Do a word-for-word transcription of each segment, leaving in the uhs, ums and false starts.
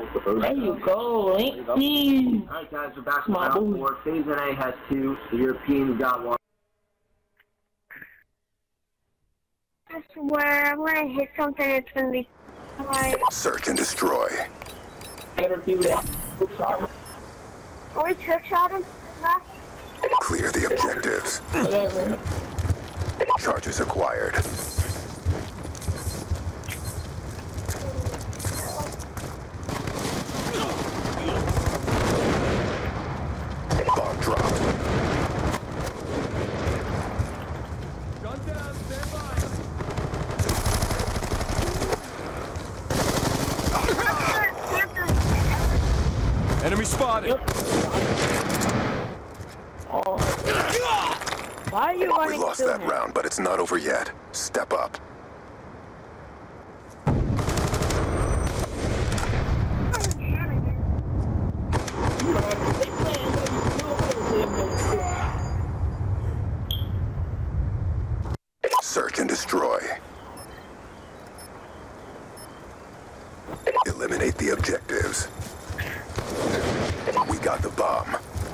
There you go, ain't me. Alright guys, we're back to round four. Phase N A has two, the Europeans got one. I swear, I'm gonna hit something that's gonna be like... Search and destroy. Better do that. Oh, we trick shot him? Clear the objectives. Whatever. Charges acquired. Bomb dropped. Gun down, stand by. Enemy spotted. Yep. Oh. Why are you running? We lost that him? round, but it's not over yet. Step up. Search and destroy. Eliminate the objectives. We got the bomb.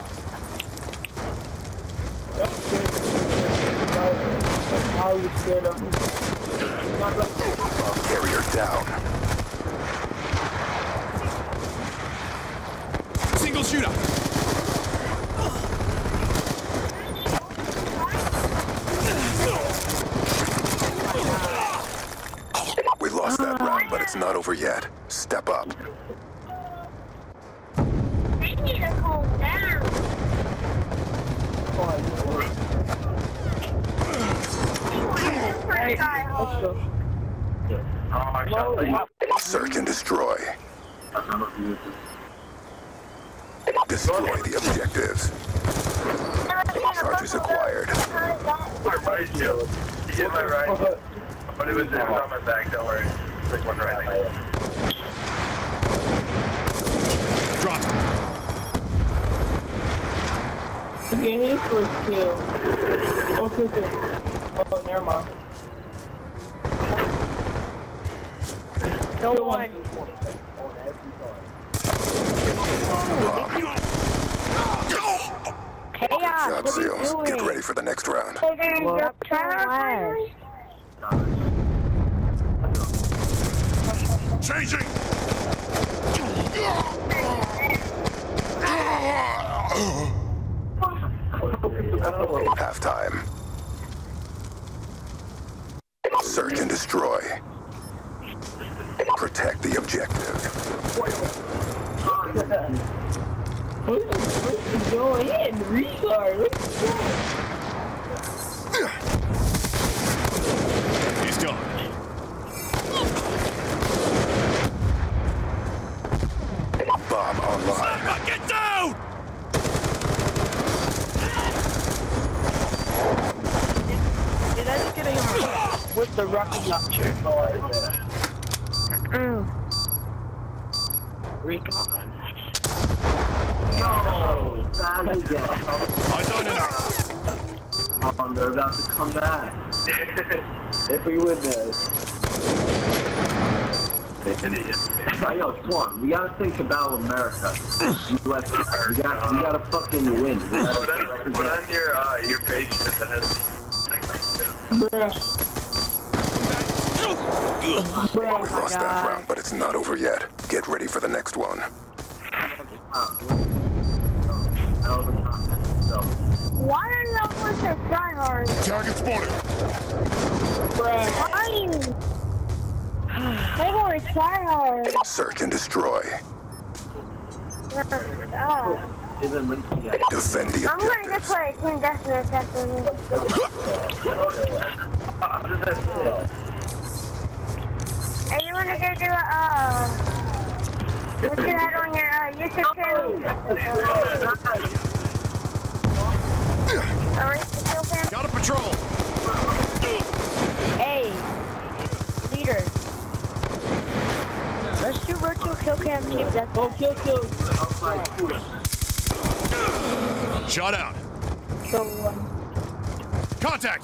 How you scared of me? Bomb carrier down. Single shooter. We lost that round, but it's not over yet. Step up. They need to calm down. Hey, let's go. Search and destroy. Destroy the objectives. Charges acquired. You get my right. But it was, it was on my back, don't worry. Like one right. Drop. Okay, his first kill. Okay, okay. Oh, never mind. No one. Chaos, Job what are you seals. doing? Get ready for the next round. They're gonna Well, go Tryhards. Changing. Halftime. Search and destroy. Protect the objective. Go ahead, retard. He's gone. Bomb online. Get down! Did I just get him with the rocket launcher? Mm. Recon. Yo, bad again. I don't know. Oh, they're about to come back. If we win this. Yo, Swan, we gotta think about America. U S We gotta, we gotta fucking win. We gotta Put on, put on your, uh, your page that has... Bruh. Bruh. We lost that round, but it's not over yet. Get ready for the next one. Why are you up with the Tryhards? Target spotted. Bruh. Why are you? They were Tryhards. Search and destroy. Oh. Defend the I'm gonna objectives. just play Team Deathmatch after this. Hey, you wanna go do a, uh... What's that on your, uh, YouTube channel? Alright, the kill cam? Got a patrol. Hey, leader. Let's do virtual kill cam team deathmatch. Go kill, kill. Shot out. So, um, Contact.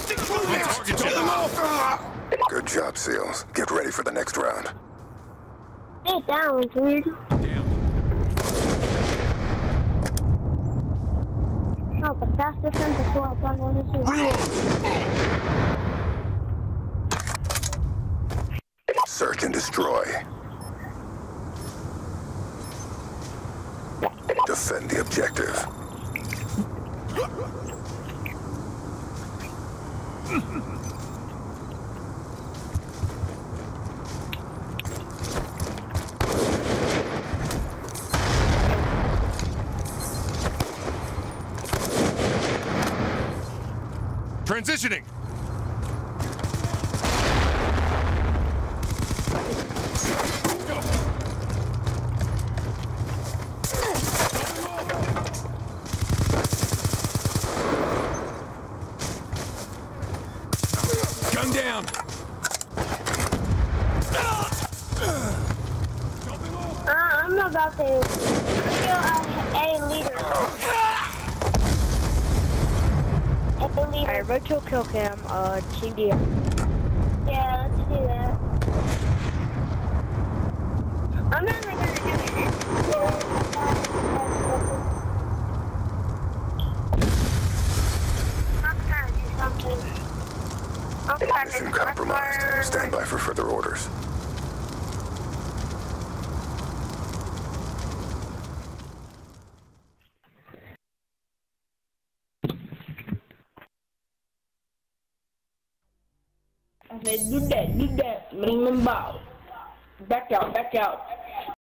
Target you. Good job, SEALs. Get ready for the next round. Stay down, dude. No, but that's the sense of what I want to do. Search and destroy. Defend the objective. Transitioning. Gun down. Uh, I'm about to kill a, a leader. A leader. Alright, virtual kill cam, uh, T D. Yeah, let's do that. I'm not even gonna do it. I'm trying to do something. I'm trying to Mission compromised. Stand by for further orders. I said, do that, do that. Ring them ball. Back out, back out.